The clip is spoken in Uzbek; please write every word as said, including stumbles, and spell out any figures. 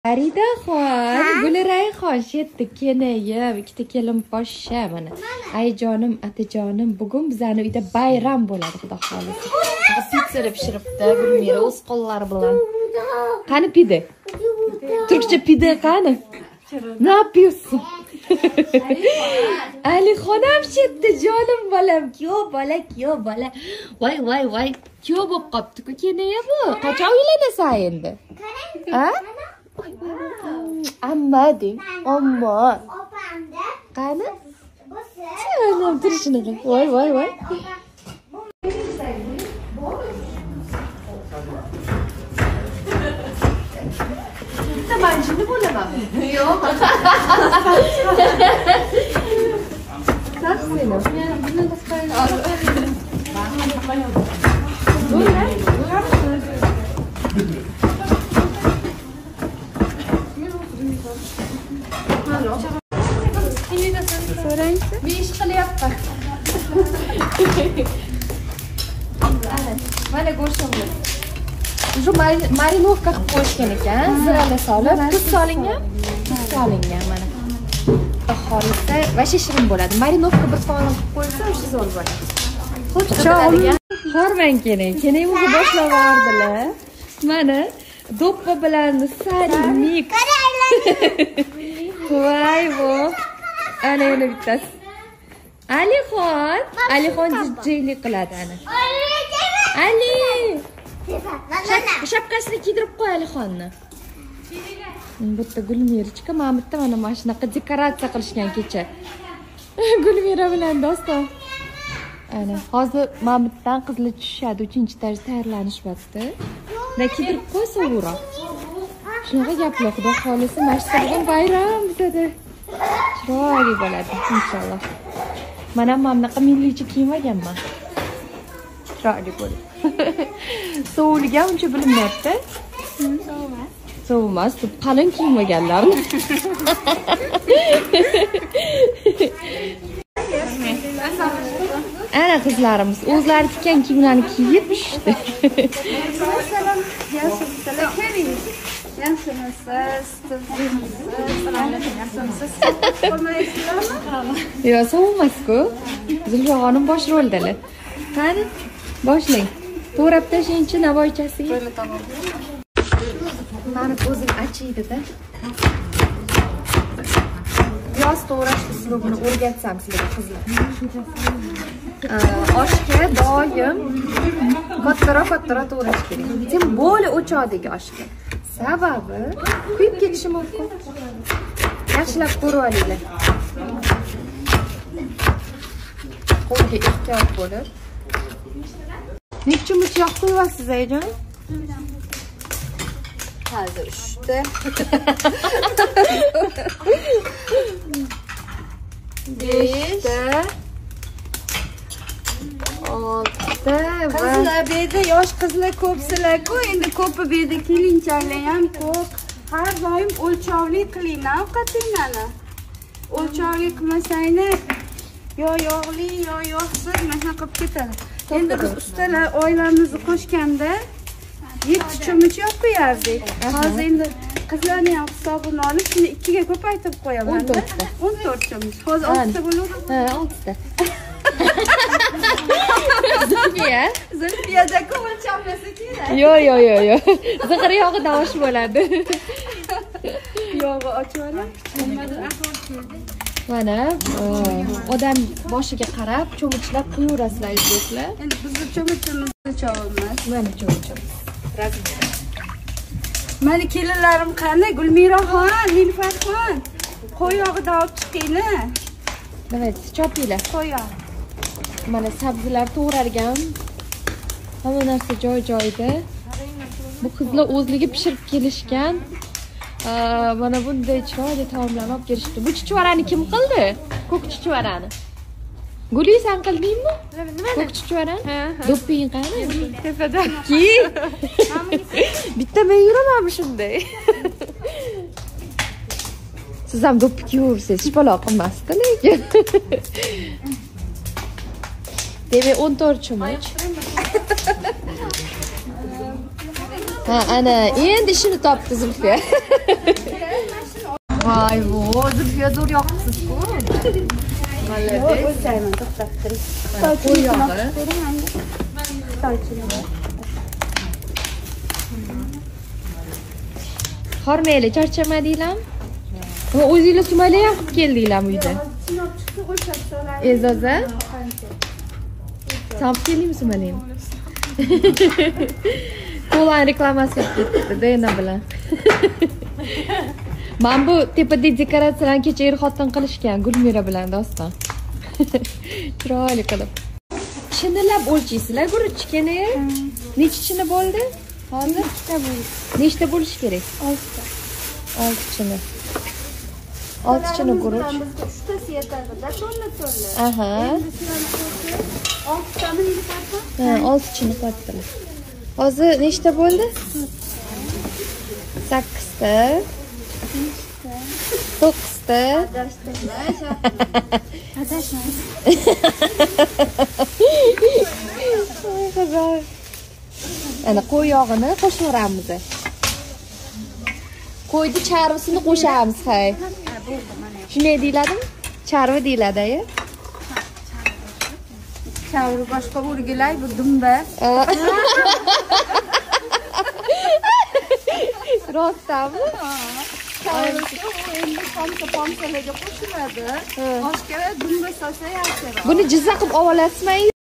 Faridaxon, Gulrayxon, shu yerda kenayib, ikkita kelin poshsha mana. Ayjonim, atajonim, bugun bizning uyda bayram bo'ladi, xudo xolisa. Pitsa pishiribdi, Gulmira o'z qo'llari bilan. Qani pide? Turkcha pide qani? Ne yapıyorsun? Alixon ham shu yerda, jonim bolam, kyo bola, kyo bola. Voy, voy, voy, kyo bo'lib qopti-ku kenaya bu. Qachon uylanasan endi? Ha? Amma deng, amma. Qani? Canım, tur shuni qil. Voy, voy, voy. Ben şimdi bulamam. Yok. Nasıl seni? Bunu da söyle. Bir iş qilyapti. Mana go'shtimni. Shu marinovka qilib qo'yishgan ekan, zirali solib, tuz solingan, tuz solingan mana. Xohlasa va shirin bo'ladi. Marinovka bir so'lim qilib qo'ysa, o'sha zo'r bo'ladi. Xo'p, chiqadigan. Hormang keling, keling o'zi boshlavardilar. Mana do'ppa bilan sari mix. Voy vo. Ana yana bittasi. Alixon, Alixon jijjiylik qiladi ana. Ali! Shapkasini kiydirib qo'y Alixonni. Bu yerda Gulmirachiga Mamutda mana mana shunaqa dekoratsiya qilishgan kecha. Gulmira bilan doston. Ana, hozir Mamutdan qizlar tushadi, uchinchi darajada tayyorlanishyapti. Va kiydirib qo'y sovuroq. Shunaqa gaplar, xudo xolisa, mashsa bilan bayram bizada. Chiroyli bo'ladi, inshaalloh. Mana ham bunaqa millicha kiymaganman. Chiroyli bo'ladi. Sovuliga uncha bilinmayapti. Sovumas. Sovumas, deb qalin kiymaganlarni. Ana qizlarimiz o'zlari tikkan kiyimlarni kiyib tushdi. Yo, sovumas-ku. Zulfiyoxonim bosh roldalar. Qani, boshlang. To'rab tashingchi navoiychasiga. Mani ko'zim achiydi-da. Piyoz to'rash uslubini o'rgatsam sizlarga qizlar. Oshga doim kattaroq-kattaroq to'rash kerak. Sen bo'li o'choqdagi oshga. Sababi kuyib ketishi mumkin. Yaxshilab ko'rib olinglar. Qo'lga ehtiyot bo'lib. Necha mut yog' qo'yasiz ayjon? Hozir uchta. beshta. oltita va qizlar bu yerda yosh qizlar ko'psizlar-ku, endi ko'pi bu yerda kelinchaklar ham ko'p. Har doim o'lchovli qiling ovqatinglarni. O'lchovli qilmasanglar yo yog'li yo yog'siz mana qilib ketadi. Endi biz ustalar oilamizni qo'shganda yetti cho'mich yog' qo'yardik. Hozir endi qizlarning ham hisobini olib, shuni ikkiga ko'paytirib qo'yaman. o'n to'rt cho'mich. Hozir oltita bo'ladi. Ha, oltita. Zulfiya? Zulfiyada o'lchamlasa kerak. Yo, yo, yo, yo. Zig'ir yog'idan osh bo'ladi. Yog'i ochib olib, mana odam boshiga qarab cho'michlab qo'yaverasizlar, do'stlar. endi bizni cho'michimizni cholmas. Mana cho'michimiz. Razmir. Mani kelinlarim qani? Gulmiraxon, Nilfarxon. Qo'y yog'idan olib chiqinglar. Давайте, chopinglar. Qo'y yog'i. Mana sabzilar to'g'ralgan. Hamma narsa joy-joyida. Bu qizlar o'zligi pishirib kelishgan. Mana bunday chiroyli taomlarni olib kelishdi. Bu chuchvarani kim qildi? Ko'k chuchvarani. Guli sen qildingmi? Ko'k chuchvarani? Do'pping qani? Tepada. Ki. Bitta men yuramanmi shunday? Siz ham do'ppi kiyursiz, hech balo qilmasdi lekin. Demak o'n to'rt cho'mich. Ha, ana, endi ishini topdi Zulfiya. Voy, vo, Zulfiya zo'r yoqibsiz-ku. Malades. O'lchayman, to'xtab turing. Qo'y yog'i. Hormayli, charchamadinglarmi? Va o'zingizlar sumalak ham qilib keldinglarmi uyda? E'zoza? Sam keldingmi sumalakni? Qo'lan reklamasi qilib ketdi, Dayna bilan. Men bu tepada dekoratsiyalarni kecha er-xotin qilishgan Gulmira bilan doston. Chiroyli qilib. Chinilab o'lchaysizlar guruchkani. Necha chini bo'ldi? Hozir ikkita bo'ldi. Nechta bo'lishi kerak? oltita. olti chini. olti chini guruch. uchtasi yetadi-da, to'la-to'la. Aha. oltitami yetadi? Ha, olti chini qotdilar. Hozir nechta bo'ldi? sakkizta. to'qqizta. Ana qo'y yog'ini qo'shaveramiz. Qo'yni charvisini qo'shamiz, hay. Shunday deyiladimi? Charvi deyiladi-ya. Chavri boshqa o'rgilay, bu dumba. Rostami? Chavrisi u endi pomsa-pomsalarga qo'shiladi. Boshqa dumba solsa yaxshiroq. Buni jizza qilib olasizmi